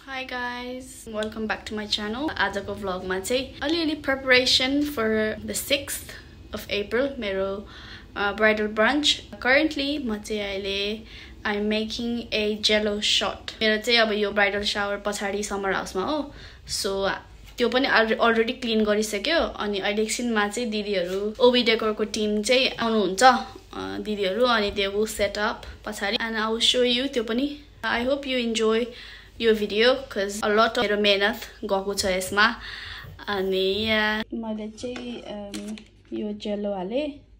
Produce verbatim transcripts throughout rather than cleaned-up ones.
Hi guys, welcome back to my channel. आजको vlogमा चाहिँ अलिअलि preparation for the sixth of April मेरो uh, bridal brunch. Currently म चाहिँ अहिले I'm making a jello shot. मेरो चाहिँ अब यो bridal shower पछाडी summer house मा हो. So त्यो पनि already clean गरिसक्यो अनि अहिले एकछिनमा चाहिँ दिदीहरु ओबी डेकोर को टिम चाहिँ आउनुहुन्छ दिदीहरु अनि they will set up पछाडी and I will show you त्यो पनि. I hope you enjoy your video because a lot of मेरो मेहनत गएको छ यसमा अनि मैले चाहिँ यो जेलो हाले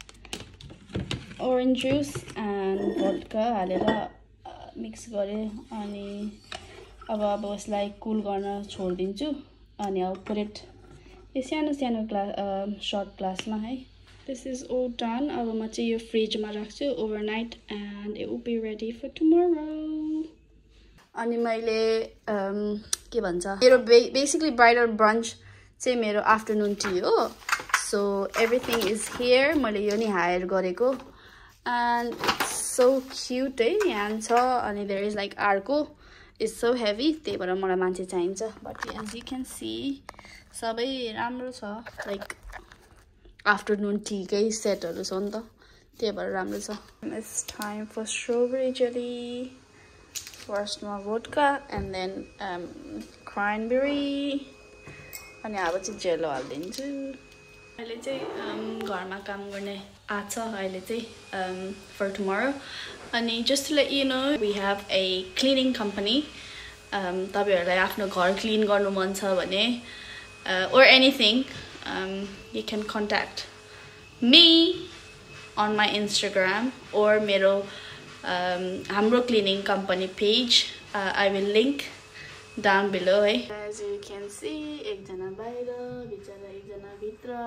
orange juice and vodka हालेर मिक्स गरे अनि अब अब यसलाई कुल गर्न छोड्दिन्छु अनि I'll put it यो सानो सानो ग्लास shot glass मा है. This is all done. अब म चाहिँ यो फ्रिज मा राख्छु overnight and it will be ready for tomorrow. अनि मैले के भन्छ मेरो basically bridal brunch चाहिँ मेरो afternoon tea हो. So everything is here. मैले यो नि hire गरेको and it's so cute है यहाँ छ अनि there is like अर्को is so heavy त्यही भएर मलाई मान्छे चाहिन्छ but as you can see सबै राम्रो छ like afternoon tea कै सेटहरु छ नि त त्यही भएर राम्रो छ. It's time for strawberry jelly. First more vodka and then um cranberry अनि अब चाहिँ जेलो हाल्दिन्छु. अहिले चाहिँ घरमा काम गर्ने आछ अहिले चाहिँ for tomorrow अनि just to let you know we have a cleaning company. um तपाईहरुलाई आफ्नो घर क्लीन गर्नु मन छ भने or anything um you can contact me on my Instagram or मेरो Um, हाम्रो cleaning company page. uh, I will link down below. Eh? As you can see, एकजना बाहिर बिचारा एकजना भित्र.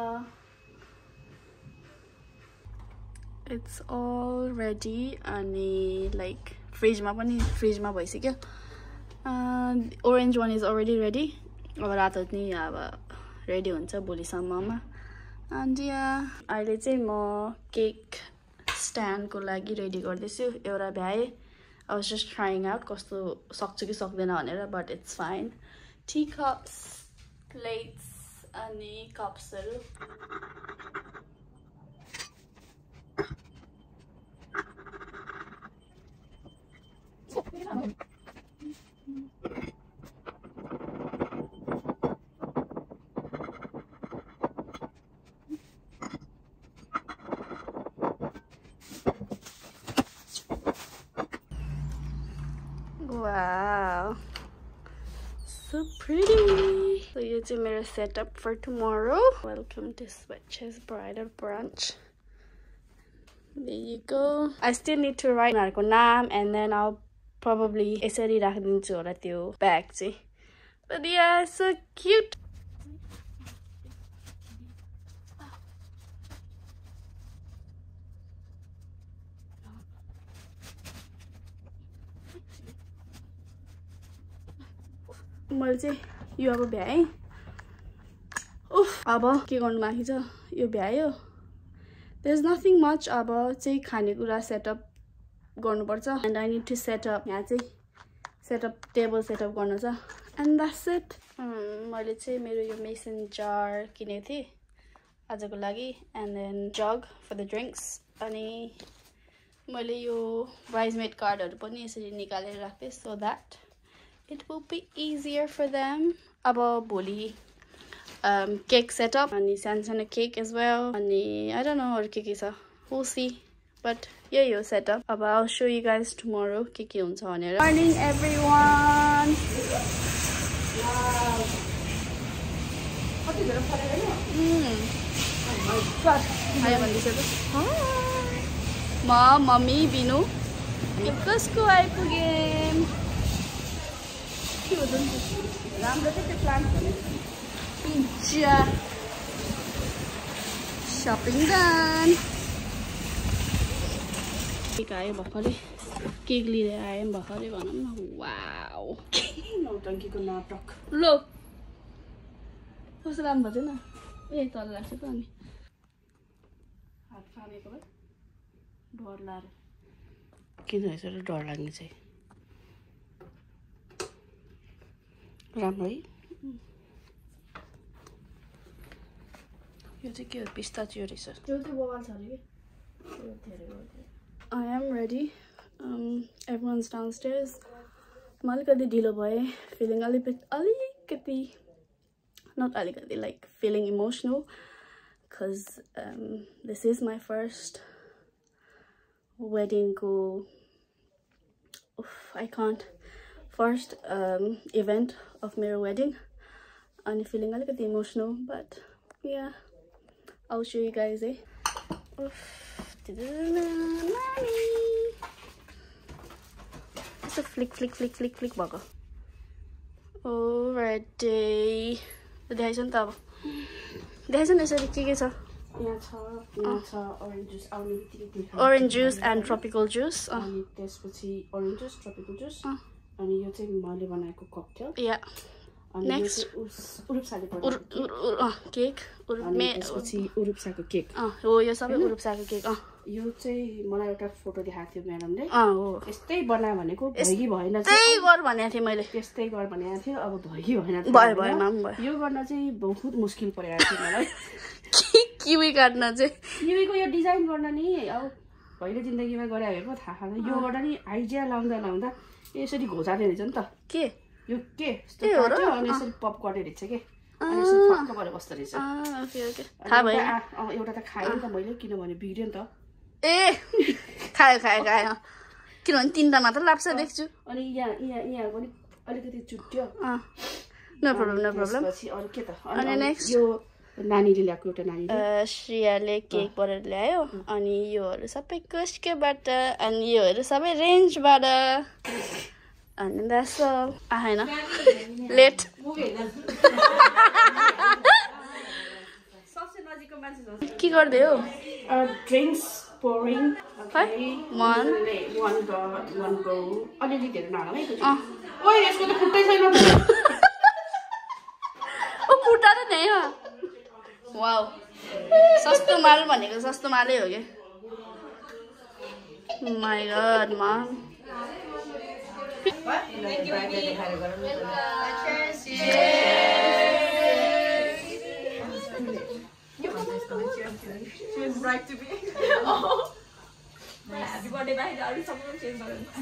It's all ready अनि like fridge मा पनि fridge मा भइसक्यो. uh, orange one is already ready. अब रातो नि अब ready हुन्छ भोलिसम्ममा. and yeah अहिले चाहिँ म केक stand को लागि रेडी गर्दैछु एउटा भ्याए. I was just trying out कस्तो सक्छु कि सक्दैन भनेर but it's fine. Tea cups, plates अनि cups हरु Wow, so pretty. So you do my setup for tomorrow. Welcome to Switch's bridal brunch. There you go. I still need to write my name and then I'll probably यसरी राख्दिन्छु होला त्यो bag चाहिँ. But yeah, so cute. मैले चाहिँ यो अब भ्याए. उफ अब के गर्नु बाँकी छ यो भ्यायो. There's nothing much. अब चाहिँ खानेकुरा सेटअप गर्नुपर्छ and I need to set up यहाँ चाहिँ सेटअप टेबल सेटअप गर्नु छ and that's it. मैले चाहिँ मेरो यो mason jar किनेको थिएँ आजको लागि and then jug for the drinks अनि मैले यो bridesmaid कार्डहरु पनि यसरी निकालेर राख्थे so that it will be easier for them. अब भोलि um cake setup अनि सानो cake as well अनि I don't know अरु के के छ we'll see but यही हो setup. अब I'll show you guys tomorrow के के हुन्छ भनेर. Morning everyone. Wow. कति धेरै फरेर हैन? Mm. आयो भन्दैछ त. म मम्मी बिनु हामी कसको आइपुग्यौं. राम्रो छ त्यो plan pizza shopping done. Cake आयो भर्खरै केक लिएर आएँ भर्खरै भनौँ न. वाउ नौटङ्कीको नाटक. लो कस्तो राम्रो भएको थिएन ए तल राख्छु त अनि हात फालेको भए डर लाग्यो. किन यसरी डर लाग्ने चाहिँ राम्रो है यो चाहिँ के हो पिस्ताचियो रहेछ त्यो चाहिँ बवाल छ अरे के I am ready. Um, everyone's downstairs. म अलिकति ढिलो भएँ feeling अलिकति अलिकति not अलिकति like feeling emotional because um, this is my first wedding go I can't first um, event of my wedding and feeling a little emotional but yeah I'll show you guys eh it's a flick flick flick flick flick baka already देखाइछ नि त अब देखाइछ नि यसरी के के छ यहाँ छ यहाँ छ orange juice आउने बित्तिकै orange juice and tropical juice अनि त्यसपछि orange juice tropical juice अनि यो चाहिँ मैले बनाएको cocktail yeah next उरुप्साले पर्छ केक अनि त्यसपछि उरुप्साको केक अ हो यो सबै उरुप्साको केक अ यो चाहिँ मलाई एउटा फोटो देखाएको थियो म्याडमले अ हो यस्तै बना भनेको भयो कि भएन त्यही गर भनेको थिए मैले त्यस्तै गर भनेको थियो अब भयो कि भएन भयो भयो माम भयो यो गर्न चाहिँ बहुत मुस्किल परेको थियो मलाई किवी काट्न चाहिँ किवीको यो डिजाइन गर्न नि अब पहिले जिन्दगीमा गरे भएको थाहा छैन यो गर्दा नि आइडिया लाउँदा लाउँदा यसरी घोचाले रहेछ नि त के यो के यस्तो काट्यो अनि यसरी पप गर्ने रहेछ के अनि यसरी फक्क परेर बस्दो रहेछ ओके ओके थाहा भयो एउटा त खाएँ नि त मैले किनभने बिग्रियो नि त ए खायो खायो खायो किनभने तिनवटा मात्र लाग्छ देख्छु अनि यहाँ यहाँ यहाँ पनि अलिकति चुट्यो नो प्रब्लम नो प्रब्लम पछि अरु के त अनि नेक्स्ट यो नानीले ल्याएको एउटा नानीले श्रेयाले केक बनाएर ल्यायो अनि योहरू सबै कसकेबाट अनि योहरू सबै रेन्जबाट अनि that's all आएन लेट सबसे नजिकको मान्छे के गर्दै हो drinks pouring okay one one go one go अलिअलि धेरै नहालौँ है ओइ यसको त खुट्टै छैन ओ खुट्टा त नै हो वाउ सस्तो माल भनेको सस्तो मालै हो के my god mum She's right to be. Happy birthday, bye. I'll someone change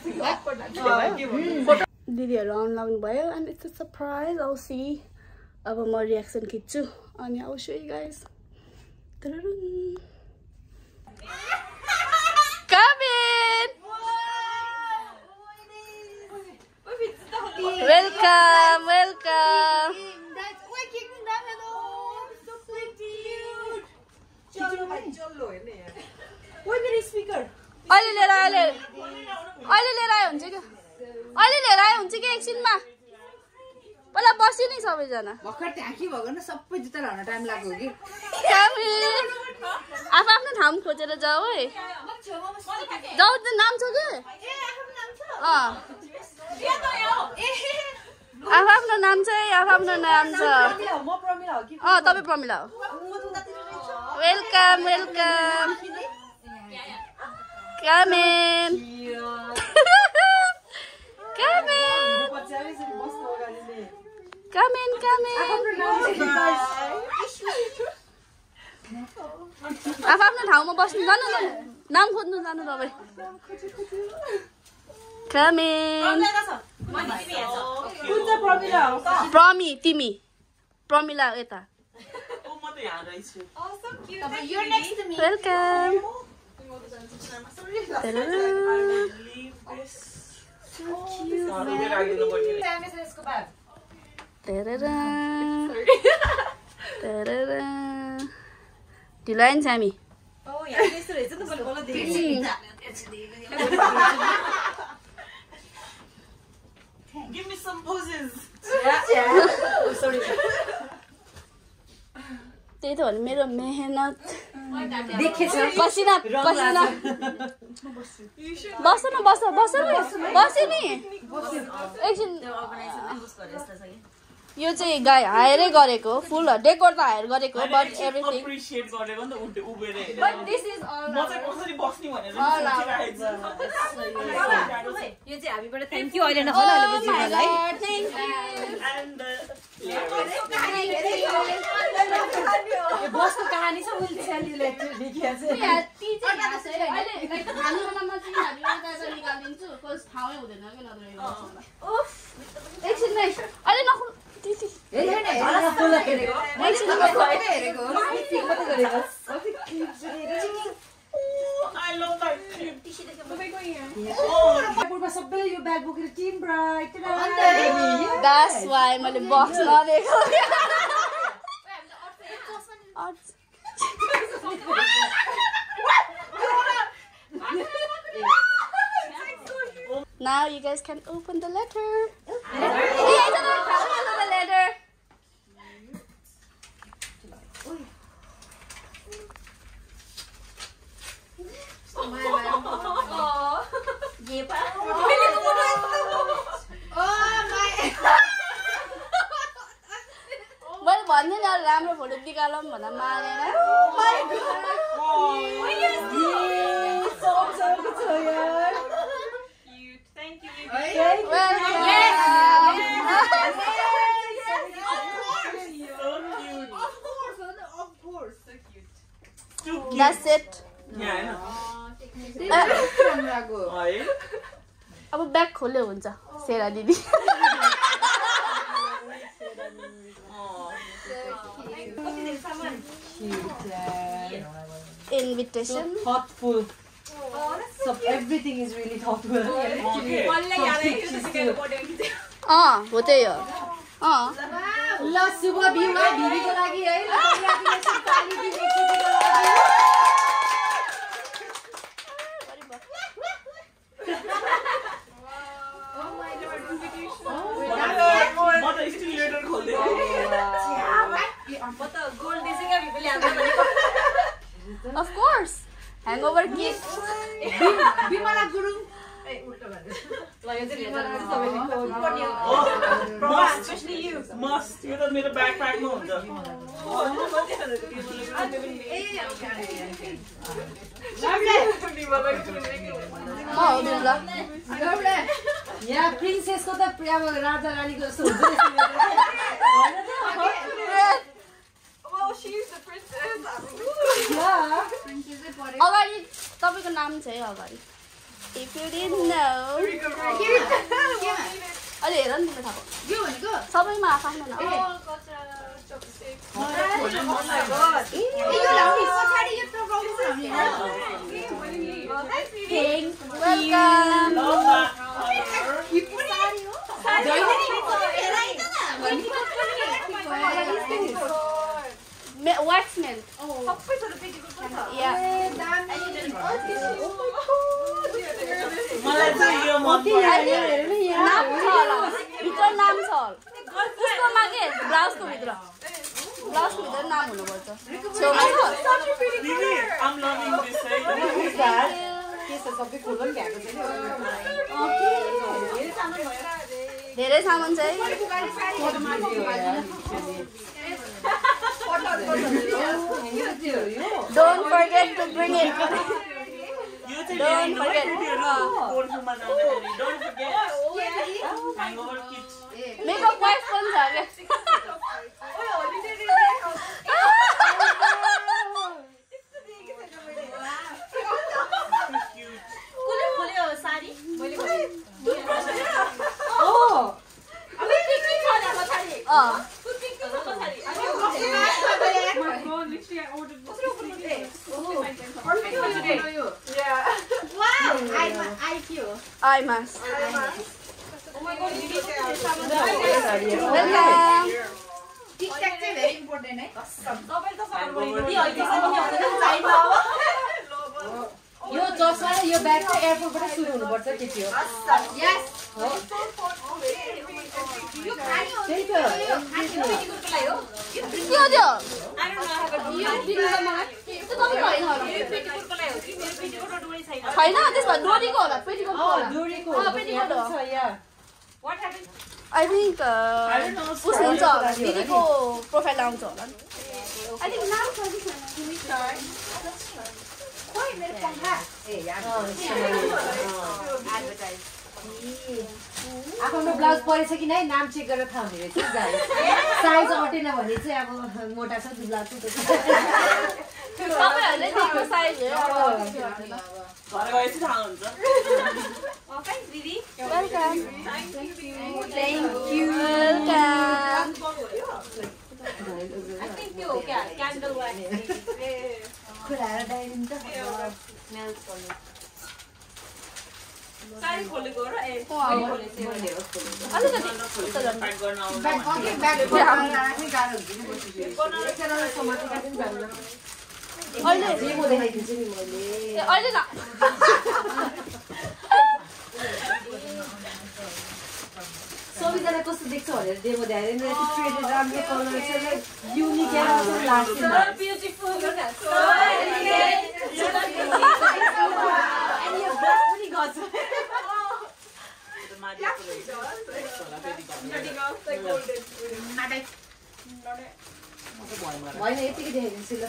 the दिदीहरु आउन लाग्नु भयो and it's a surprise. I'll see अब म रियाक्सन खिच्छु अनि I'll show you guys. Come in. Welcome, welcome. अहिले लिएर आयो अहिले लिएर आयो हुन्छ कि अहिले लिएर आयो हुन्छ कि एकछिनमा पहिला बस्यो नि सबैजना भर्खर ट्याकी भएको न सबै जुत्ता लाउन टाइम लाग्यो कि आफू आफ्नो ठाउँ खोजेर जाऊ है जाऊ त नाम छ कि अँ आफू आफ्नो नाम चाहिँ आफू आफ्नो नाम छ अँ तपाईँ प्रमिला हो welcome welcome Come in. Come in. Come in, come in. आफू आफ्नो ठाउँमा बस्नु जानु न नाम खोज्नु जानु तपाईँ Come in. प्रमी तिमी प्रमिला यता वेलकम ढिलो आयो नि सामी Give me some poses. त्यही त हो मेरो मेहनत पसिना पसिना बस न बस बस बस्यो नि एकछिन यो चाहिँ गाई हायरै गरेको फुल डेकोर त हायर गरेको बट एभ्रिथिङ एप्रिशिएट गरेको नि त उल्टे उभेरे बट दिस इज अल म चाहिँ कसरी बस्ने भनेर यो चाहिँ हामीबाट थ्यांक यू अहिले नहोला अहिले बुझ्नु होला है and the बसको कहानी छ मैले स्यान्डीले लेखिया छ ठाउँै हुँदैन कि नत्र एकछिन अहिले नखुल I love that clip. सबैले यो ब्याग बोकेर टिम ब्राइट That's why मैले बक्स नदेखेको Now you guys can open the letter. Yeah, open the letter. मैले भन्ने नि राम्रो फोटो निकालौँ भन्दा मानेन Thank you. Of course. So cute. Too cute. That's it. Yeah, I know. है अब ब्याग खोल्यो हुन्छ सेरा दिदी Invitation. thoughtful so everything is really thoughtful अँ हो त्यही हो अँ ल शुभ विवाह भिडीको लागि है Of course. Hangover gift. Bimala Gurung Especially you. Must. यो त मेरो ब्याकप्याकमा हुन्छ म हो बिरुवा यहाँ प्रिन्सेसको त अब राजा रानीको जस्तो हुन्छ Well, she's the princess. अगाडि तपाईको नाम छ है अगाडि If you didn't know. अहिले हेर नि तिमीले थाहा पाऊ सबैमा आफ्नो नाम Waxman. Yeah. मलाई चाहिँ यो मन पर्यो नाम छ होला भित्र नाम छ होला उसकोमा के ब्लाउजको भित्र ब्लाउजको भित्र नाम हुनुपर्छ छेउमा छ दिदी I'm loving this है के छ सबै खोल्न भ्याएको छैन धेरै सामान छ है Don't forget to bring it. यो चाहिँ Don't forget. कोर्समा जाँदाखेरि Don't forget. Hangover kit. Makeup wipes पनि छ के Eye mask. Oh my god, you need Welcome. tic-tac चाहिँ very important है यो चस्मा र यो ब्याग चाहिँ एयरपोर्टबाट सुरु हुनुपर्छ केटी हो Yes. त्यही त के हो त्यो छैन त्यसमा डोरीको होला पेटीकोट डोरीको पेटीकोट हो छ यहाँ I think पुस हुन्छ होला दिदीको प्रोफाइल आउँछ होला नि I think नाम छ कि छैन खोइ मेरो पंखा ए यार अँ, एडभर्टाइज आफ्नो ब्लाउज परेछ कि नै नाम चेक गरेर थाहा हुने रहेछ साइज अटेन भने चाहिँ अब मोटा छ दुब्ला छ सबैहरूले आफ्नो साइज हो घर गएपछि थाहा हुन्छ Thanks, Didi. Welcome Thank you. Thank you welcome I think you okay. Candle wax. खुलाएर डाइरिन्छ Sorry, खोले गो र ए अलिकति प्याक गर्न आउँछ अघि ब्याग राख्ने गाह्रो हुन्छ एकजनालाई समातेर पनि जान्न अहिले जे म देखाइदिन्छु नि मैले ए, अहिले न सबैजना कस्तो देख्छ भनेर डेमो देखाएर ट्रेडेड राम्रो कलर छ युनिक लाग्छ beautiful. So अनि यो ब्लाउज पनि गर्छ होइन यतिकै देखाइदिन्छु ल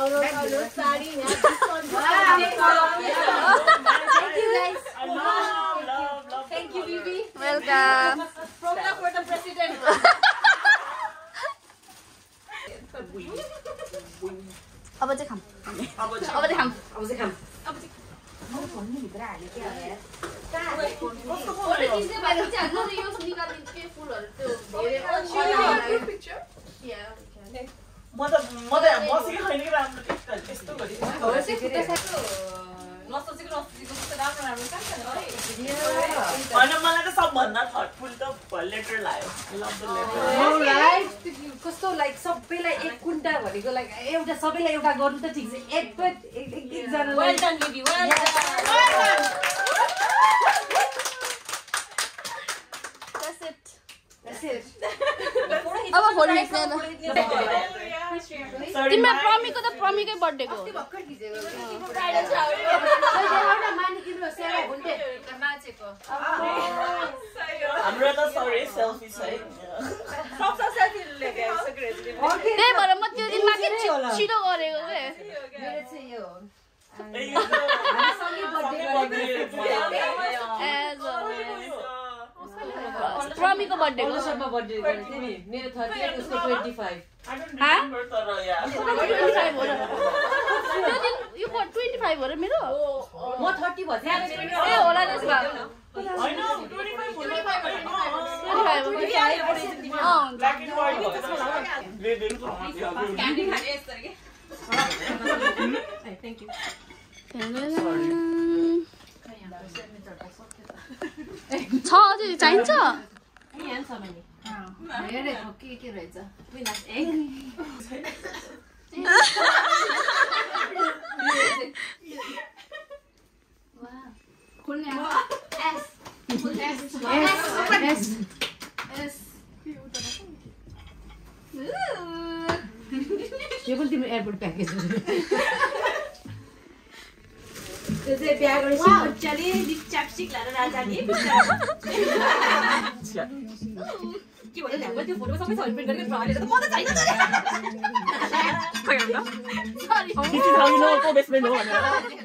Thank you, Bibi. Welcome Program for the president. अब चाहिँ खाम अब अब चाहिँ खाम अब चाहिँ खाम म त म त बसेकै छैन कि राम्रो त्यस्तो होइन मलाई त सबभन्दा थर्टफुल त लेटर लाग्यो कस्तो लाइक सबैलाई एक कुन्टा भनेको लाइक एउटा सबैलाई एउटा गर्नु त ठिक छ एक एकजना Well done, Bibi. Well done. That's it. That's it. अब फोन निक्लेन Sorry, तिम्रो my- प्रमीको त प्रमीकै बर्थडेको हो एउटा मानिकिन सेवा हुन्थे हाम्रो त सरी सेल्फी छ है त्यही भएर म त्यो दिन माथि छिटो गरेको के मेरो चाहिँ यो हो ए, यो त- हामी सँगै बर्थडे गरेको एज प्रमीको बर्थडेको पल्लोसम्म बर्थडे गरेको थिएँ नि मेरो थर्टी एट उसको twenty five I don't remember तर yeah. ट्वेन्टी फाइभ हो र त्यो दिन यो ट्वेन्टी फाइभ हो र मेरो म थर्टी भएको थिएँ ए होला त्यसो भए होइन, twenty-five हो। ट्वेन्टी फाइभ हो अँ हुन्छ Black and white हो। ले, ले, ल। Candy खाने यस्तो के? छ अझै चाहिन्छ हेरे के के रहेछ यो पनि तिम्रो एयरपोर्ट प्याकेज हो त्यो चाहिँ बिहा गरेपछि मजाले च्यापस्टिक लाएर राजाले अच्छा। के भन्नु अब त्यो फोटो सबै सबै प्रिन्ट गरेर फ्रन्ट त म त छैन त खोइ अन्त This is how you know को best friend हो भनेर।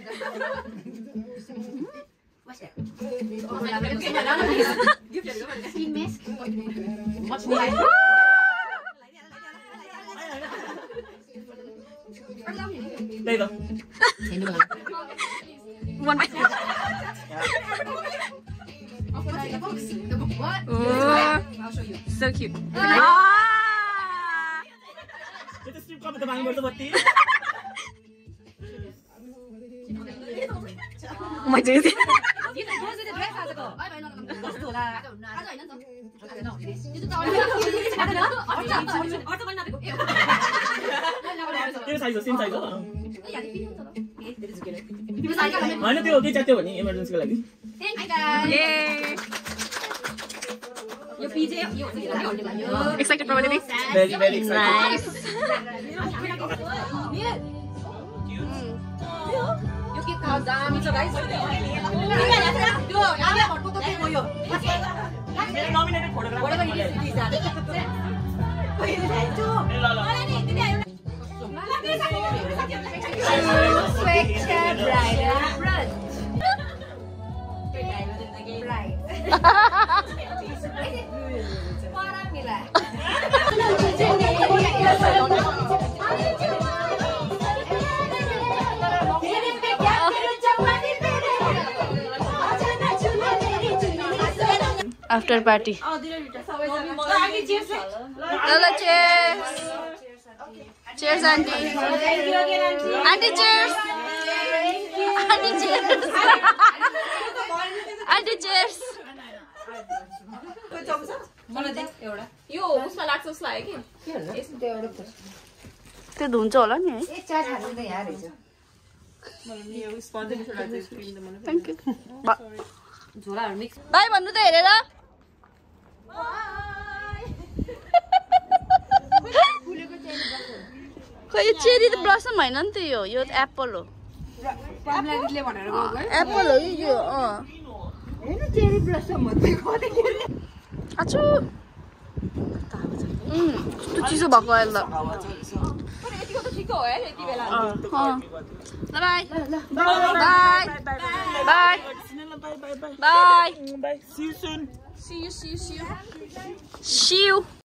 त्यही त। One by so cute. त्यो त strip club त भाङ्नुपर्छ बत्ती। Oh my days. त्यो size हो, same size हो। होइन त्यो के च्यात्यो भने इमर्जेन्सीको लागि। यो पिजे यो Excited probably. Very very excited। Nice. यो के खाऊ दामी छ गाइस त्यो यहाँ भटको के गयो मेरो nominated photograph बडा पनि ए, रिलिज जाने ल ल। Switch bride. Bride after party cheers auntie auntie cheers auntie cheers auntie cheers यो उसमा लाग्छ उसलाई कि त्यो धुन्छ होला नि है थ्याङ्क यू झोलाहरु मिक्स बाई भन्नु त हेरेर खै यो चेरी त ब्लसम होइन नि त यो यो त एप्पल हो पम्लाइटले भनेर गएको है एप्पल हो यो अँ हैन चेरी ब्लसम भन्दै गर्दै आछु उम् कस्तो चिसो भएको अहिले त तर यतिको त ठिक हो है यति बेला अँ ल bye bye bye bye Bye. See you soon. see you see you see you See you.